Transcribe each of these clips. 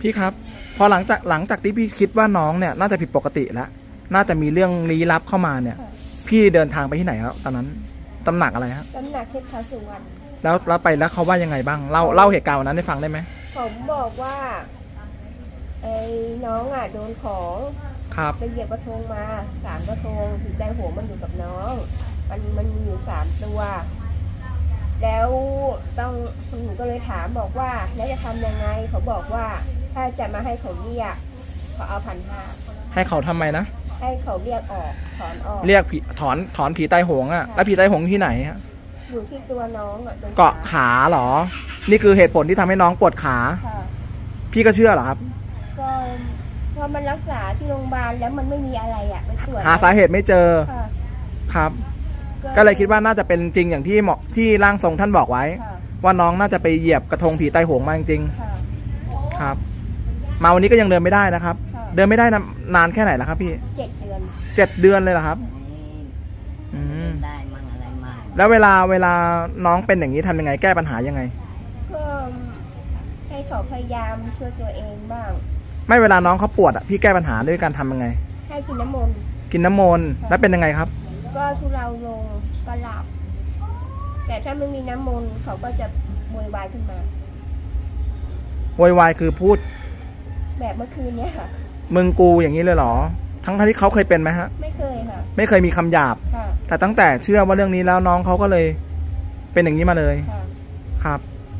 พี่ครับพอหลังจากที่พี่คิดว่าน้องเนี่ยน่าจะผิดปกติแล้วน่าจะมีเรื่องลี้ลับเข้ามาเนี่ยพี่เดินทางไปที่ไหนครับตอนนั้นตำหนักอะไรครับตำหนักเทพท้าวสุวรรณแล้วไปแล้วเขาว่ายังไงบ้างเล่าเหตุการณ์วันนั้นให้ฟังได้ไหมผมบอกว่าไอ้น้องโดนของไปเหยียบกระทงมา3 กระทงผีใต้หัวมันอยู่กับน้องมันมีอยู่3 ตัวแล้วหนูก็เลยถามบอกว่าแล้วจะทำยังไงเขาบอกว่าถ้าจะมาให้เขาเรียกเขาเอา1,500 ให้เขาทำไมนะให้เขาเรียกออกถอนออกเรียกผีถอนผีใต้หงอ่ะแล้วผีใต้หงที่ไหนฮะอยู่ที่ตัวน้องเกาะขาเหรอนี่คือเหตุผลที่ทำให้น้องปวดขาพี่ก็เชื่อเหรอครับก็พอมันรักษาที่โรงพยาบาลแล้วมันไม่มีอะไรมันตรวจหาสาเหตุไม่เจอครับก็เลยคิดว่าน่าจะเป็นจริงอย่างที่ร่างทรงท่านบอกไว้ว่าน้องน่าจะไปเหยียบกระทงผีใต้หงมาจริงๆครับมาวันนี้ก็ยังเดินไม่ได้นะครับเดินไม่ได้นานแค่ไหนแล้วครับพี่ 7 เดือน 7 เดือนเลยเหรอครับได้มั่งอะไรมาแล้วเวลาน้องเป็นอย่างนี้ทำยังไงแก้ปัญหายังไงก็ให้เขาพยายามช่วยตัวเองบ้างไม่เวลาน้องเขาปวดพี่แก้ปัญหาด้วยการทำยังไงให้กินน้ำมนต์แล้วเป็นยังไงครับก็ทุเลาลงก็หลับแต่ถ้าไม่มีน้ำมนต์เขาก็จะโวยวายขึ้นมาโวยวายคือพูดแบบเมื่อคืนเนี้ยค่ะมึงกูอย่างนี้เลยเหรอทั้งที่เขาเคยเป็นไหมฮะไม่เคยค่ะไม่เคยมีคำหยาบแต่ตั้งแต่เชื่อว่าเรื่องนี้แล้วน้องเขาก็เลยเป็นอย่างนี้มาเลยครับ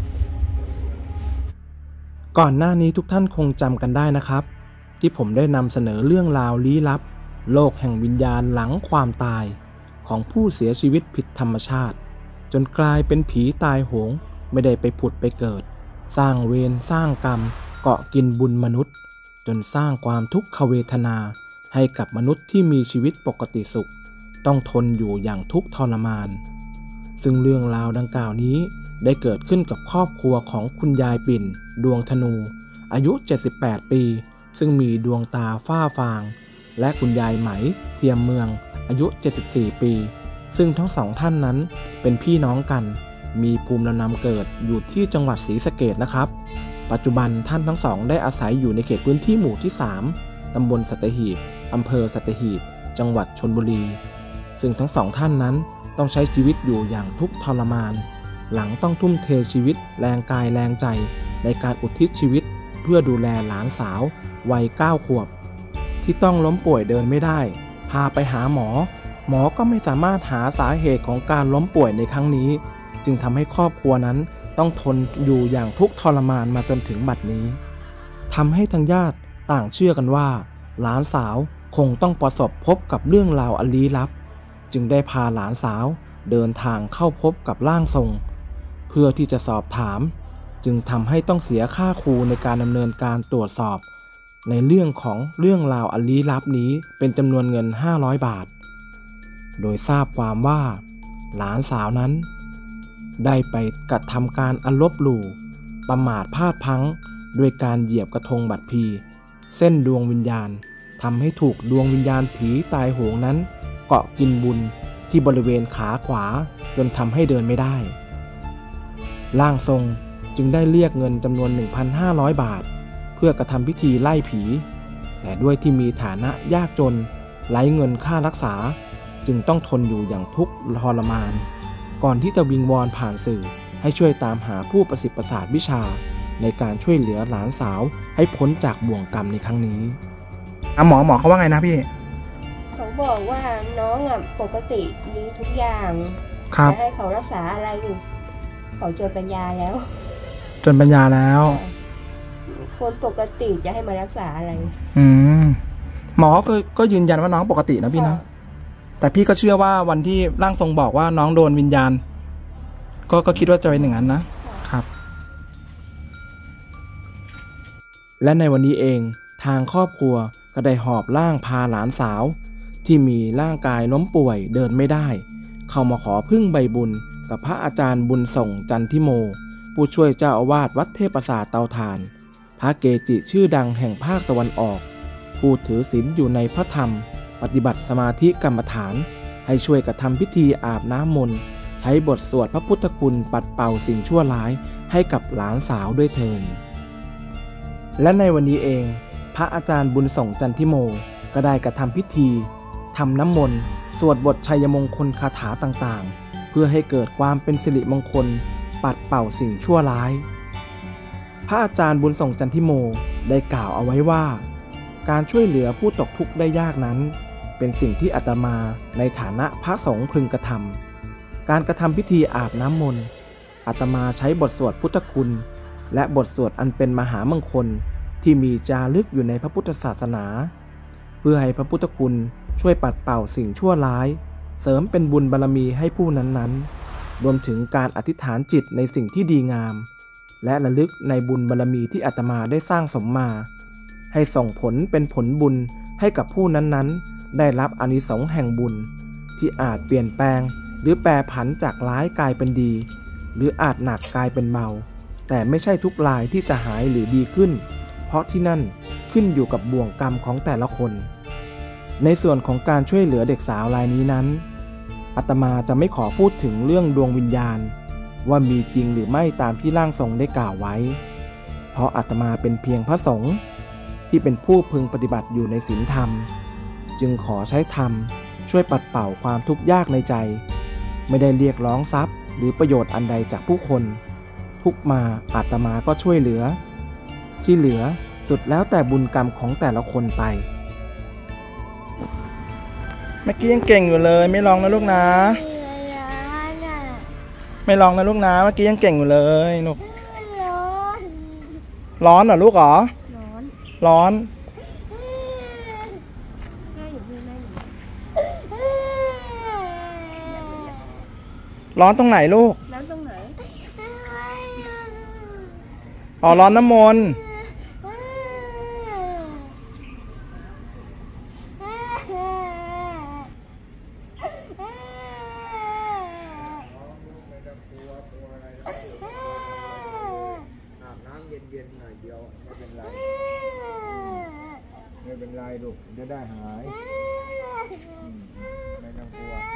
ก่อนหน้านี้ทุกท่านคงจำกันได้นะครับที่ผมได้นำเสนอเรื่องราวลี้ลับโลกแห่งวิญญาณหลังความตายของผู้เสียชีวิตผิดธรรมชาติจนกลายเป็นผีตายโหงไม่ได้ไปผุดไปเกิดสร้างเวรสร้างกรรมเกาะกินบุญมนุษย์จนสร้างความทุกขเวทนาให้กับมนุษย์ที่มีชีวิตปกติสุขต้องทนอยู่อย่างทุกข์ทรมานซึ่งเรื่องราวดังกล่าวนี้ได้เกิดขึ้นกับครอบครัวของคุณยายปิ่นดวงธนูอายุ78 ปีซึ่งมีดวงตาฝ้าฟางและคุณยายไหมเทียมเมืองอายุ74 ปีซึ่งทั้งสองท่านนั้นเป็นพี่น้องกันมีภูมิลำเนาเกิดอยู่ที่จังหวัดศรีสะเกษนะครับปัจจุบันท่านทั้งสองได้อาศัยอยู่ในเขตพื้นที่หมู่ที่3ตำบลสัตหีบอำเภอสัตหีบจังหวัดชลบุรีซึ่งทั้งสองท่านนั้นต้องใช้ชีวิตอยู่อย่างทุกข์ทรมานหลังต้องทุ่มเทชีวิตแรงกายแรงใจในการอุทิศชีวิตเพื่อดูแลหลานสาววัย9 ขวบที่ต้องล้มป่วยเดินไม่ได้พาไปหาหมอก็ไม่สามารถหาสาเหตุของการล้มป่วยในครั้งนี้จึงทำให้ครอบครัวนั้นต้องทนอยู่อย่างทุกข์ทรมานมาจนถึงบัดนี้ทำให้ทางญาติต่างเชื่อกันว่าหลานสาวคงต้องประสบพบกับเรื่องราวอันลี้ลับจึงได้พาหลานสาวเดินทางเข้าพบกับร่างทรงเพื่อที่จะสอบถามจึงทำให้ต้องเสียค่าครูในการดำเนินการตรวจสอบในเรื่องราวอันลี้ลับนี้เป็นจำนวนเงิน500 บาทโดยทราบความว่าหลานสาวนั้นได้ไปกระทำการอันลบหลู่ประมาทพลาดพลั้งด้วยการเหยียบกระทงบัตรพีเส้นดวงวิญญาณทำให้ถูกดวงวิญญาณผีตายโหงนั้นเกาะกินบุญที่บริเวณขาขวาจนทำให้เดินไม่ได้ร่างทรงจึงได้เรียกเงินจำนวน 1,500 บาทเพื่อกระทำพิธีไล่ผีแต่ด้วยที่มีฐานะยากจนไร้เงินค่ารักษาจึงต้องทนอยู่อย่างทุกข์ทรมานก่อนที่จะวิงวอนผ่านสื่อให้ช่วยตามหาผู้ประสิทธิ์ประสาทวิชาในการช่วยเหลือหลานสาวให้พ้นจากบ่วงกรรมในครั้งนี้หมอเขาว่าไงนะพี่เขาบอกว่าน้องปกติดีทุกอย่างจะให้เขารักษาอะไรอยู่เขาจนปัญญาแล้วคนปกติจะให้มารักษาอะไรหมอก็ยืนยันว่าน้องปกตินะพี่นะแต่พี่ก็เชื่อว่าวันที่ร่างทรงบอกว่าน้องโดนวิญญาณก็คิดว่าจะเป็นอย่างนั้นนะครับและในวันนี้เองทางครอบครัวก็ได้หอบร่างพาหลานสาวที่มีร่างกายล้มป่วยเดินไม่ได้เข้ามาขอพึ่งใบบุญกับพระอาจารย์บุญส่งจันทิโมผู้ช่วยเจ้าอาวาสวัดเทพประสาทเตาถ่านพระเกจิชื่อดังแห่งภาคตะวันออกผู้ถือศีลอยู่ในพระธรรมปฏิบัติสมาธิกรรมฐานให้ช่วยกระทำพิธีอาบน้ำมนต์ใช้บทสวดพระพุทธคุณปัดเป่าสิ่งชั่วร้ายให้กับหลานสาวด้วยเถิดและในวันนี้เองพระอาจารย์บุญส่งจันทิโมก็ได้กระทำพิธีทำน้ำมนต์สวดบทชัยมงคลคาถาต่างๆเพื่อให้เกิดความเป็นสิริมงคลปัดเป่าสิ่งชั่วร้ายพระอาจารย์บุญส่งจันทิโมได้กล่าวเอาไว้ว่าการช่วยเหลือผู้ตกทุกข์ได้ยากนั้นเป็นสิ่งที่อาตมาในฐานะพระสงฆ์พึงกระทำการกระทำพิธีอาบน้ำมนต์อาตมาใช้บทสวดพุทธคุณและบทสวดอันเป็นมหามงคลที่มีจารึกอยู่ในพระพุทธศาสนาเพื่อให้พระพุทธคุณช่วยปัดเป่าสิ่งชั่วร้ายเสริมเป็นบุญบารมีให้ผู้นั้นๆรวมถึงการอธิษฐานจิตในสิ่งที่ดีงามและระลึกในบุญบารมีที่อาตมาได้สร้างสมมาให้ส่งผลเป็นผลบุญให้กับผู้นั้นๆได้รับอานิสงส์แห่งบุญที่อาจเปลี่ยนแปลงหรือแปรผันจากร้ายกลายเป็นดีหรืออาจหนักกลายเป็นเบาแต่ไม่ใช่ทุกรายที่จะหายหรือดีขึ้นเพราะที่นั่นขึ้นอยู่กับบ่วงกรรมของแต่ละคนในส่วนของการช่วยเหลือเด็กสาวรายนี้นั้นอาตมาจะไม่ขอพูดถึงเรื่องดวงวิญญาณว่ามีจริงหรือไม่ตามที่ร่างทรงได้กล่าวไว้เพราะอาตมาเป็นเพียงพระสงฆ์ที่เป็นผู้พึงปฏิบัติอยู่ในศีลธรรมจึงขอใช้ธรรมช่วยปัดเป่าความทุกข์ยากในใจไม่ได้เรียกร้องทรัพย์หรือประโยชน์อันใดจากผู้คนทุกมาอาตมาก็ช่วยเหลือที่เหลือสุดแล้วแต่บุญกรรมของแต่ละคนไปเมื่อกี้ยังเก่งอยู่เลยไม่ลองนะลูกนะไม่ลองนะลูกนะเมื่อกี้ยังเก่งอยู่เลยลูกร้อนเหรอลูกเหรอร้อนร้อนตรงไหนลูกร้อนตรงไหนอ๋อร้อนน้ำมนต์ไม่เป็นไรลูกจะได้หายไม่ต้องกลัว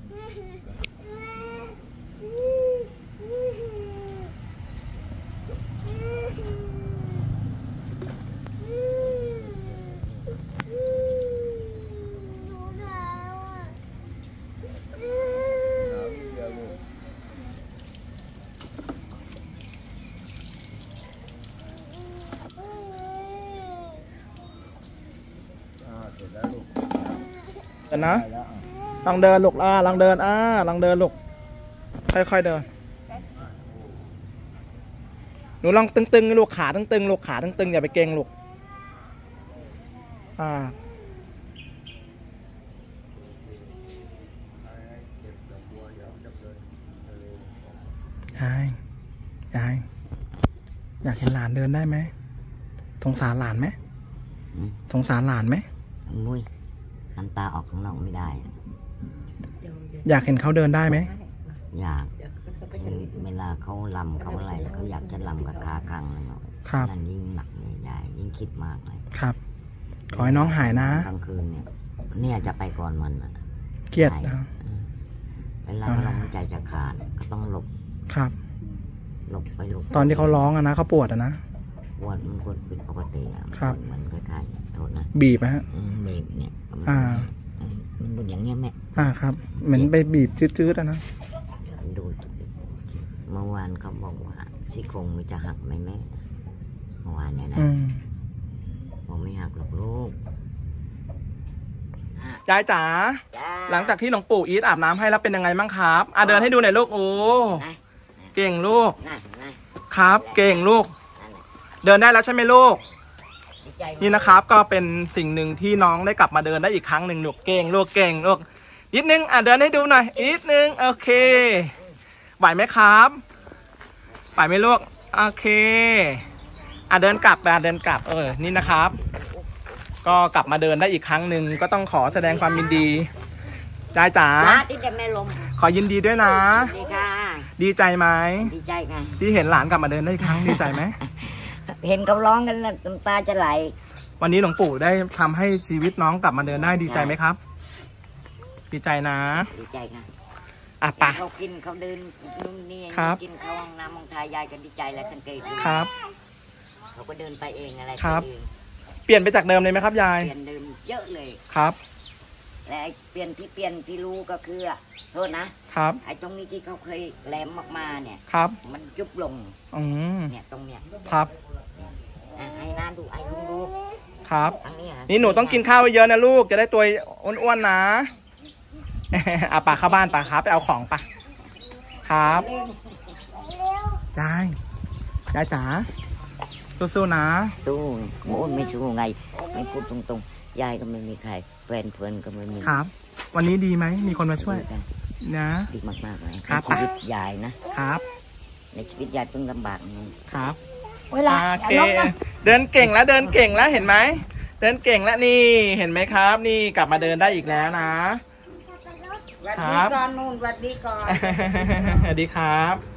เดินนะลองเดินลูกลองเดินลองเดินลูกค่อยๆเดินหนูลองตึงๆลูกขาตึงๆลูกขาตึงๆอย่าไปเกร็งลูกยายอยากเห็นหลานเดินได้ไหมสงสารหลานไหมสงสารหลานไหมมุ้ยน้ำตาออกข้างนอกไม่ได้อยากเห็นเขาเดินได้ไหมอยากเวลาเขาลำเขาอะไรเขาอยากจะลำกับขาข้างนั่นนั่นยิ่งหนักใหญ่ยิ่งคิดมากเลยครับขอให้น้องหายนะกลางคืนเนี่ยจะไปก่อนมันเกลียดนะเวลาเราใจจะขาดก็ต้องหลบครับหลบไปหลบตอนที่เขาร้องนะเขาปวดนะปวดมันปวดผิดปกติครับมันคล้ายๆโทษนะบีบไหมฮะบีบเนี่ยมันดูอย่างเงี้ยแม่ครับเหมือนไปบีบจืดๆนะดูเมื่อวานเขาบอกว่าซี่โครงมันจะหักไหมแม่เมื่อวานเนี่ยนะผมไม่หักหรอกลูกยายจ๋าหลังจากที่หลวงปู่อีทอาบน้ำให้แล้วเป็นยังไงบ้างครับเดินให้ดูหน่อยลูกโอ้เก่งลูกครับเก่งลูกเดินได้แล้วใช่ไหมลูกนี่นะครับก็เป็นสิ่งหนึ่งที่น้องได้กลับมาเดินได้อีกครั้งหนึ่งลูกเก่งลูกเก่งลูกนิดนึงเดินให้ดูหน่อยนิดนึงโอเคไหวไหมครับไหวไหมลูกโอเคเดินกลับเดินกลับนี่นะครับก็กลับมาเดินได้อีกครั้งหนึ่งก็ต้องขอแสดงความยินดียายจ๋าขอยินดีด้วยนะดีใจไหมดีใจค่ะที่เห็นหลานกลับมาเดินได้อีกครั้งดีใจไหมเห็นเขาร้องกันน้ำตาจะไหลวันนี้หลวงปู่ได้ทำให้ชีวิตน้องกลับมาเดินได้ดีใจไหมครับดีใจนะดีใจค่ะปะเขากินเขาเดินนู่นนี่กินเขาห้องน้ำห้องทายยายกันดีใจและสังเกตครับเขาก็เดินไปเองอะไรครับไปเองเปลี่ยนไปจากเดิมเลยไหมครับยายเปลี่ยนเดิมเยอะเลยครับและไอ้เปลี่ยนที่รู้ก็คือโทษนะครับ ไอ้ตรงนี้ที่เขาเคยแหลมมากๆเนี่ยครับมันยุบลงอืมเนี่ยตรงเนี้ยครับให้น้าดูไอ้ลุงดูครับทางนี้ะนี่หนูต้องกินข้าวเยอะๆนะลูกจะได้ตัวอ้วนๆนะ อ่ะป่าเข้าบ้านป่าครับไปเอาของป่ะครับยายจ๋าสู้ๆนะสู้โอ้ยไม่สู้ไง ไม่พูดตรงๆยายก็ไม่มีใครแฟนเพื่อนก็ไม่มีครับ วันนี้ดีไหมมีคนมาช่วยนะดีมากๆเลยครับในชีวิตยายนะครับ ในชีวิตยายเพิ่งลำบากนึงครับเวลาโอเคอย่าลงนะเดินเก่งแล้วเดินเก่งแล้วเห็นไหมเดินเก่งแล้วนี่เห็นไหมครับ นี่กลับมาเดินได้อีกแล้วนะวัดคดีรับก่อนนู่นวัดดีก่อนสวัสดีครับ